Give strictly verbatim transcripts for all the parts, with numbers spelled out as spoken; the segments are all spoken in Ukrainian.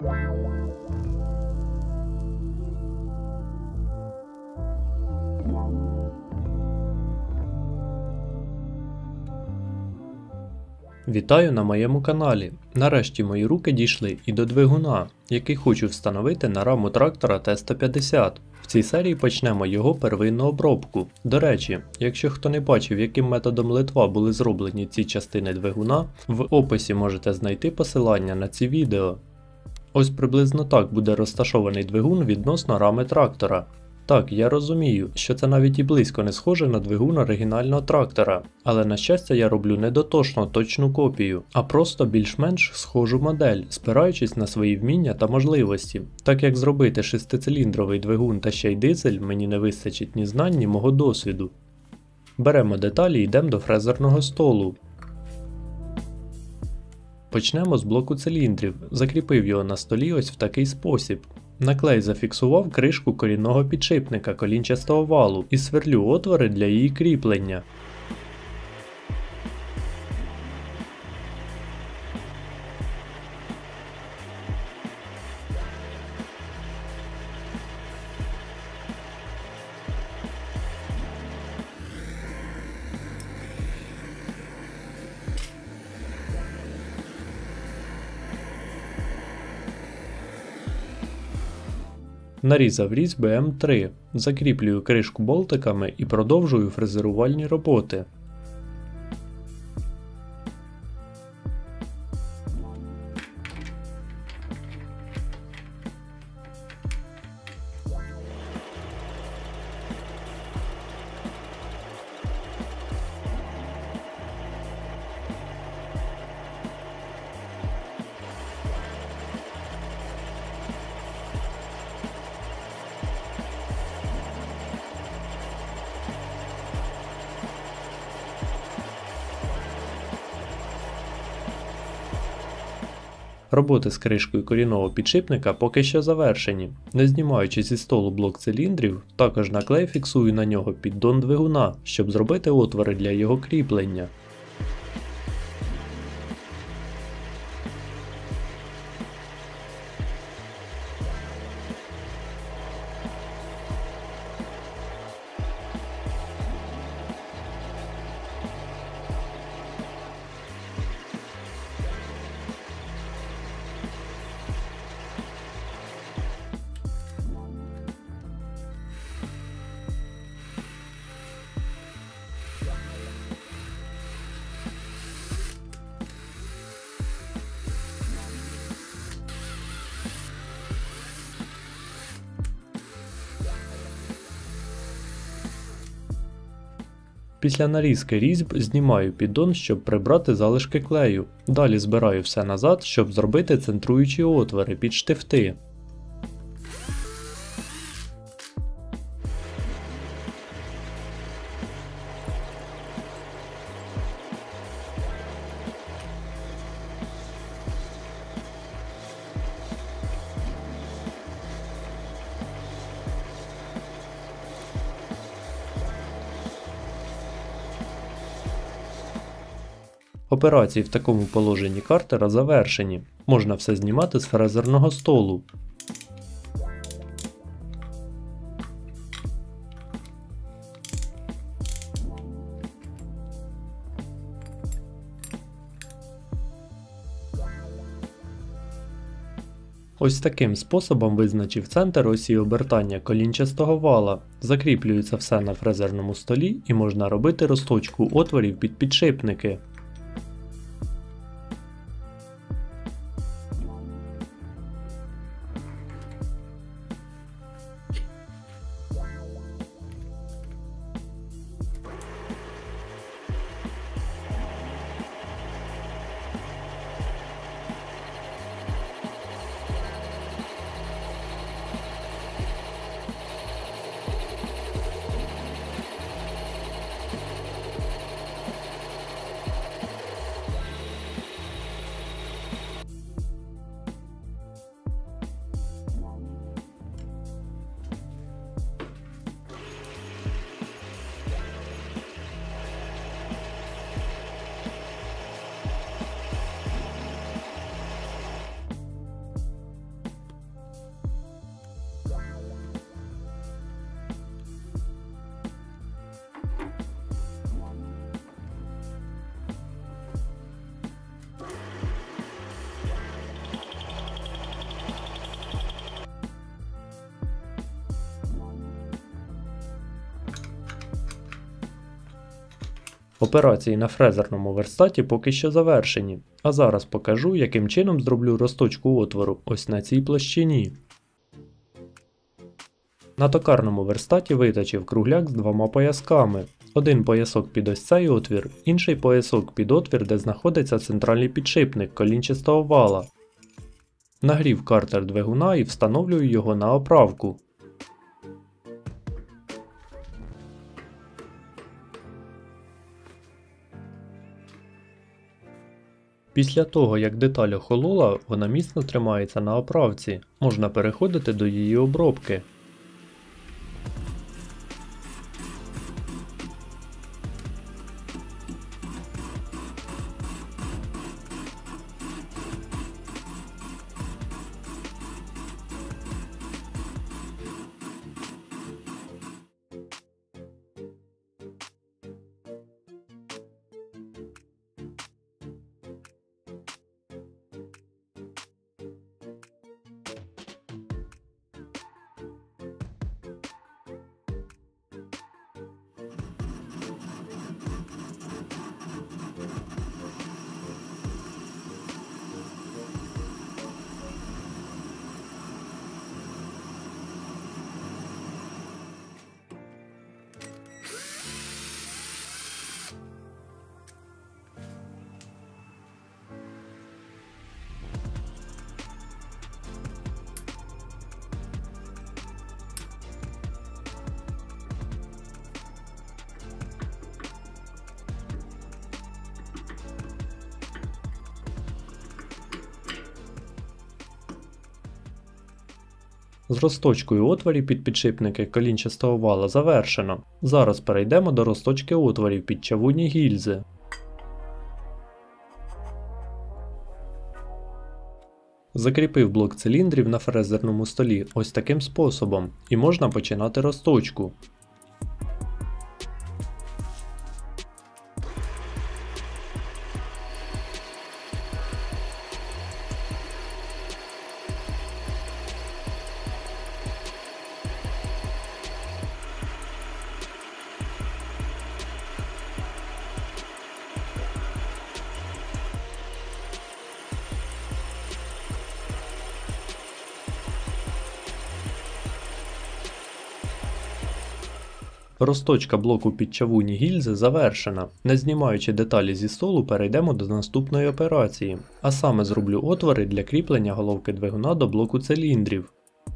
Вітаю на моєму каналі. Нарешті мої руки дійшли і до двигуна, який хочу встановити на раму трактора Т сто п'ятдесят. В цій серії почнемо його первинну обробку. До речі, якщо хто не бачив, яким методом литва були зроблені ці частини двигуна, в описі можете знайти посилання на ці відео. Ось приблизно так буде розташований двигун відносно рами трактора. Так, я розумію, що це навіть і близько не схоже на двигун оригінального трактора, але на щастя я роблю не дотошно точну копію, а просто більш-менш схожу модель, спираючись на свої вміння та можливості. Так як зробити шестициліндровий двигун та ще й дизель мені не вистачить ні знань, ні мого досвіду. Беремо деталі і йдемо до фрезерного столу. Почнемо з блоку циліндрів, закріпив його на столі ось в такий спосіб. На клей зафіксував кришку корінного підшипника колінчастого валу і сверлю отвори для її кріплення. Нарізав різьби М три, закріплюю кришку болтиками і продовжую фрезерувальні роботи. Роботи з кришкою корінного підшипника поки що завершені. Не знімаючи зі столу блок циліндрів, також на клей фіксую на нього піддон двигуна, щоб зробити отвори для його кріплення. Після нарізки різьб знімаю піддон, щоб прибрати залишки клею. Далі збираю все назад, щоб зробити центруючі отвори під штифти. Операції в такому положенні картера завершені. Можна все знімати з фрезерного столу. Ось таким способом визначив центр осі обертання колінчастого вала. Закріплюється все на фрезерному столі і можна робити розточку отворів під підшипники. Операції на фрезерному верстаті поки що завершені, а зараз покажу, яким чином зроблю розточку отвору ось на цій площині. На токарному верстаті виточив кругляк з двома поясками. Один поясок під ось цей отвір, інший поясок під отвір, де знаходиться центральний підшипник колінчастого вала. Нагрів картер двигуна і встановлюю його на оправку. Після того, як деталь охолола, вона міцно тримається на оправці, можна переходити до її обробки. З розточкою отворів під підшипники колінчастого вала завершено. Зараз перейдемо до розточки отворів під чавунні гільзи. Закріпив блок циліндрів на фрезерному столі ось таким способом, і можна починати розточку. Розточка блоку під чавунні гільзи завершена. Не знімаючи деталі зі столу, перейдемо до наступної операції. А саме зроблю отвори для кріплення головки двигуна до блоку циліндрів.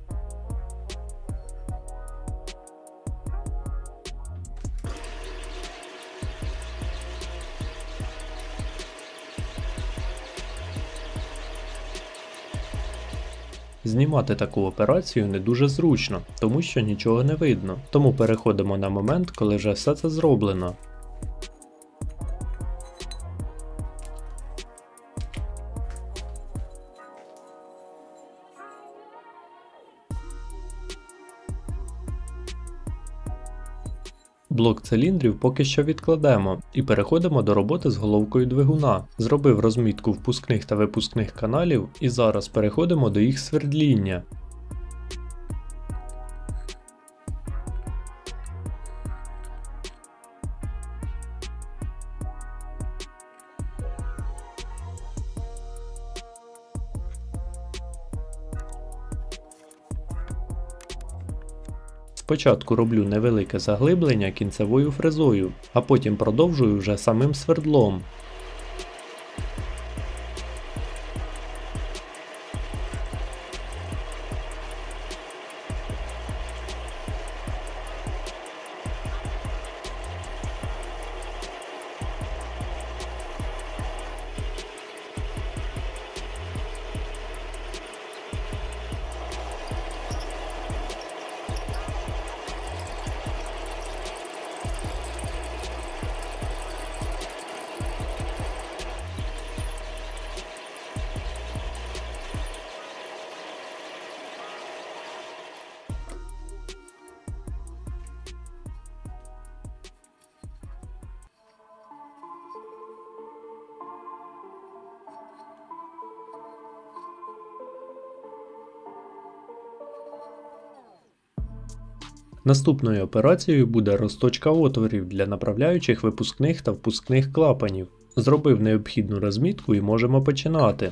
Знімати таку операцію не дуже зручно, тому що нічого не видно, тому переходимо на момент, коли вже все це зроблено. Блок циліндрів поки що відкладемо і переходимо до роботи з головкою двигуна. Зробив розмітку впускних та випускних каналів і зараз переходимо до їх свердління. Спочатку роблю невелике заглиблення кінцевою фрезою, а потім продовжую вже самим свердлом. Наступною операцією буде розточка отворів для направляючих випускних та впускних клапанів. Зробив необхідну розмітку і можемо починати.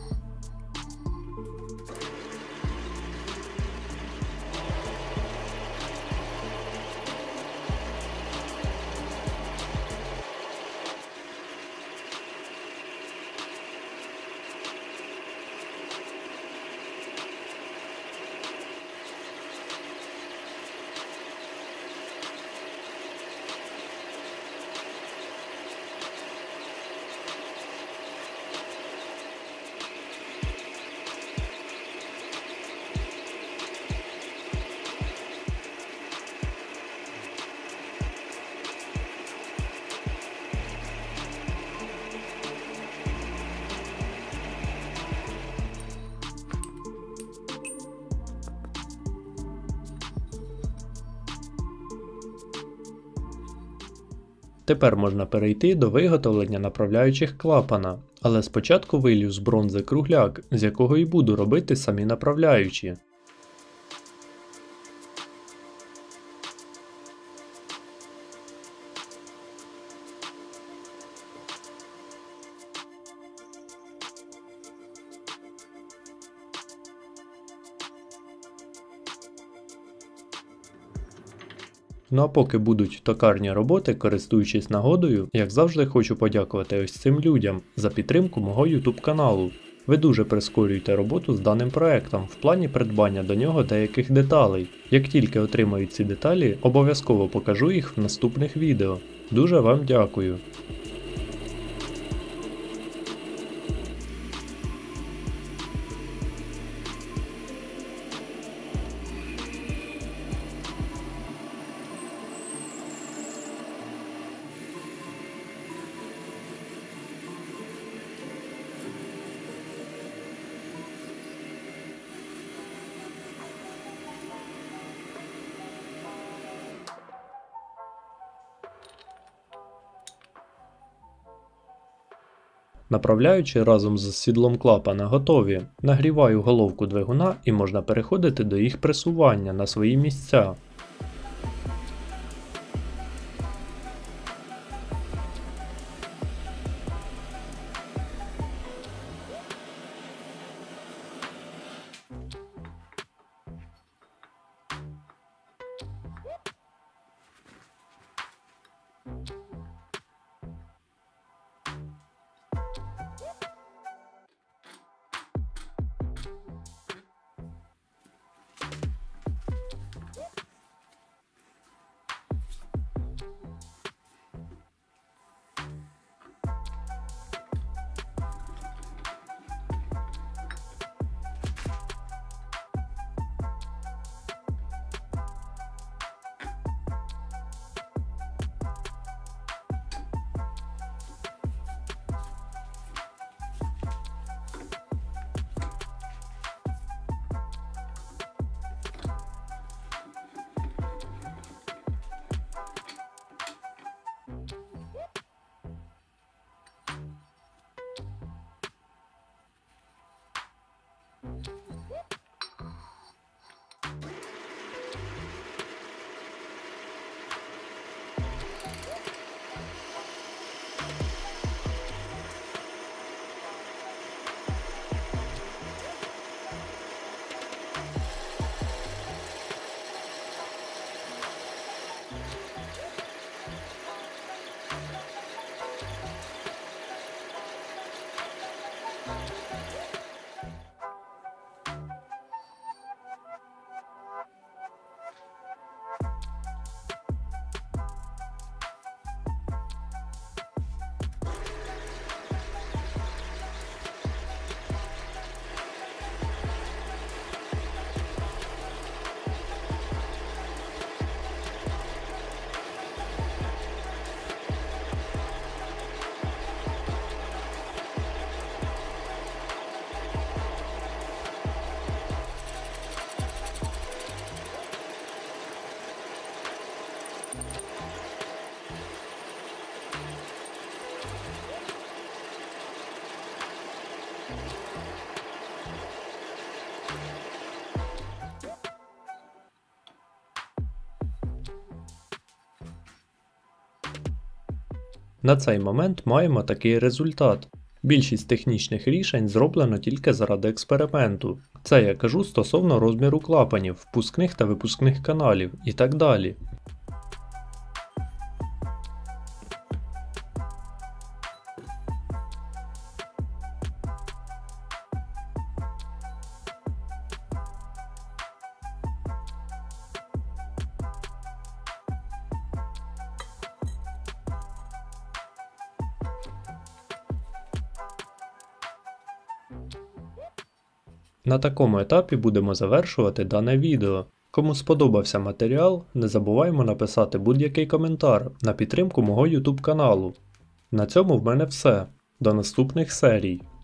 Тепер можна перейти до виготовлення направляючих клапана, але спочатку вилью з бронзи кругляк, з якого і буду робити самі направляючі. Ну а поки будуть токарні роботи, користуючись нагодою, як завжди хочу подякувати ось цим людям за підтримку мого YouTube каналу. Ви дуже прискорюєте роботу з даним проектом в плані придбання до нього деяких деталей. Як тільки отримаю ці деталі, обов'язково покажу їх в наступних відео. Дуже вам дякую. Направляючи разом з сідлом клапана готові, нагріваю головку двигуна і можна переходити до їх пресування на свої місця. На цей момент маємо такий результат. Більшість технічних рішень зроблено тільки заради експерименту. Це я кажу стосовно розміру клапанів, впускних та випускних каналів і так далі. На такому етапі будемо завершувати дане відео. Кому сподобався матеріал, не забуваємо написати будь-який коментар на підтримку мого YouTube каналу. На цьому в мене все. До наступних серій.